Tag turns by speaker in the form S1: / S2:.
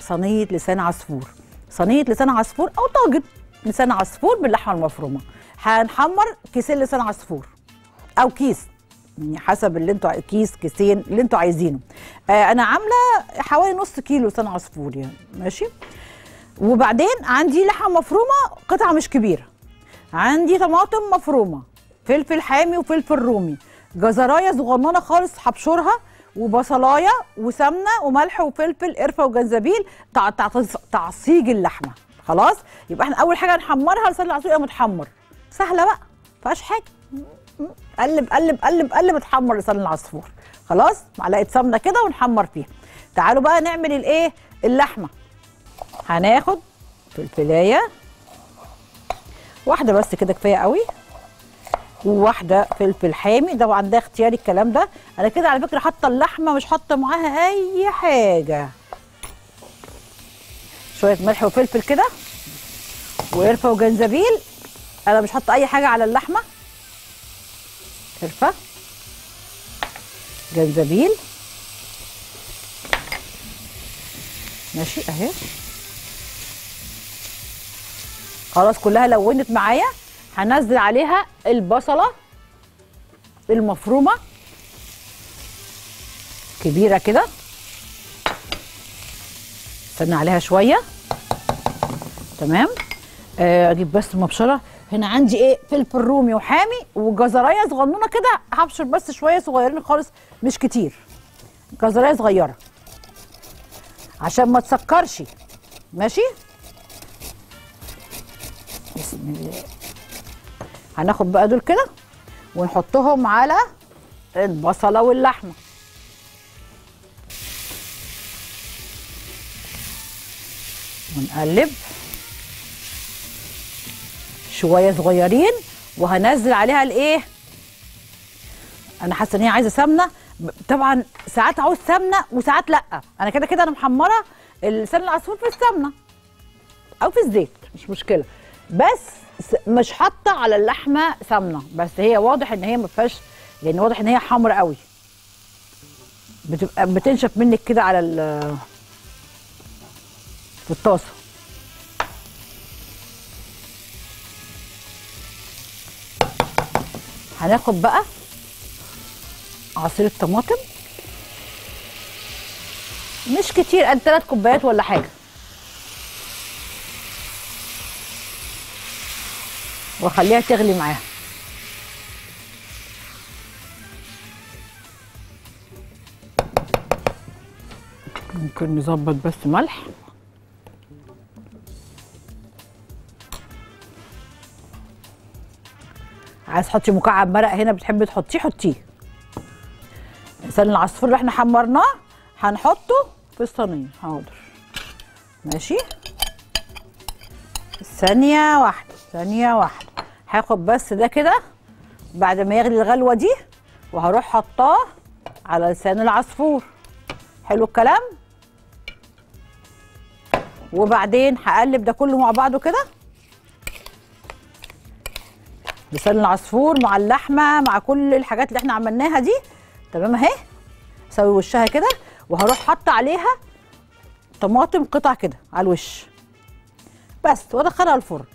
S1: صينيه لسان عصفور. صينيه لسان عصفور او طاجن لسان عصفور باللحمه المفرومه. هنحمر كيسين لسان عصفور او كيس، يعني حسب اللي انتوا كيس كيسين اللي انتوا عايزينه. انا عامله حوالي نص كيلو لسان عصفور يعني، ماشي. وبعدين عندي لحمه مفرومه قطعه مش كبيره، عندي طماطم مفرومه، فلفل حامي وفلفل رومي، جزرايه صغننه خالص هبشرها، وبصلايه وسمنه وملح وفلفل قرفه وجنزبيل تعصيج اللحمه. خلاص، يبقى احنا اول حاجه نحمرها لسان العصفور يبقى متحمر، سهله بقى مفيهاش حاجه. قلب قلب قلب قلب اتحمر لسان العصفور. خلاص، معلقه سمنه كده ونحمر فيها. تعالوا بقى نعمل الايه؟ اللحمه. هناخد فلفلايه واحده بس كده كفايه قوي، وواحده فلفل حامي، طبعا ده اختياري الكلام ده. انا كده على فكره حاطه اللحمه مش حاطه معاها اي حاجه. شويه ملح وفلفل كده وقرفه وجنزبيل، انا مش حاطه اي حاجه على اللحمه. قرفه، جنزبيل، ماشي اهي. خلاص كلها لونت معايا. هنزل عليها البصله المفرومه كبيره كده، استنى عليها شويه. تمام. اجيب بس مبشره. هنا عندي ايه؟ فلفل رومي وحامي وجزرايه صغنونه كده، هبشر بس شويه صغيرين خالص مش كتير، جزرايه صغيره عشان ما تسكرش. ماشي. بسم الله. هناخد بقى دول كده ونحطهم على البصله واللحمه. ونقلب شويه صغيرين، وهنزل عليها الايه؟ انا حاسه ان هي عايزه سمنه، طبعا ساعات عاوز سمنه وساعات لا. انا كده كده انا محمره لسان العصفور في السمنه او في الزيت، مش مشكله، بس مش حاطه على اللحمه سمنه. بس هي واضح ان هي ما فيهاش، يعني واضح ان هي حمرا قوي، بتبقى بتنشف منك كده على في الطاسه. هناخد بقى عصير الطماطم مش كتير، قد 3 كوبايات ولا حاجه، واخليها تغلي معاها. ممكن نظبط بس ملح. عايز تحطي مكعب مرق هنا بتحبي تحطيه حطيه. لسان العصفور اللي احنا حمرناه هنحطه في الصينيه. حاضر، ماشي. ثانيه واحده ثانيه واحده. هاخد بس ده كده بعد ما يغلي الغلوه دي، وهروح حطاه على لسان العصفور. حلو الكلام. وبعدين هقلب ده كله مع بعضه كده، لسان العصفور مع اللحمه مع كل الحاجات اللي احنا عملناها دي. تمام اهي. اسوي وشها كده، وهروح حاطه عليها طماطم قطع كده على الوش بس، وادخلها الفرن.